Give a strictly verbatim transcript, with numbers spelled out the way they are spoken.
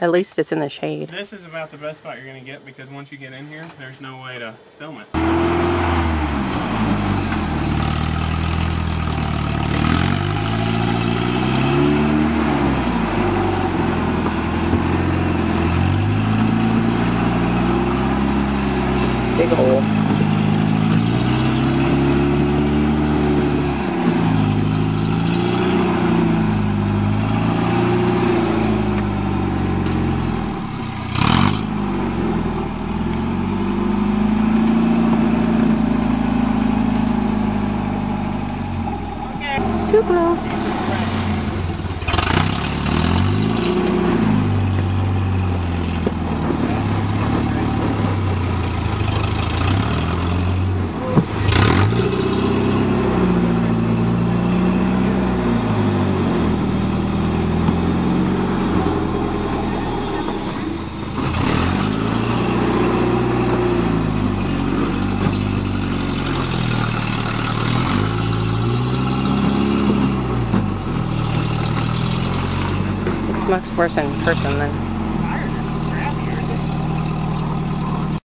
At least it's in the shade. This is about the best spot you're going to get because once you get in here, there's no way to film it. Big hole. Too close. Much worse in person than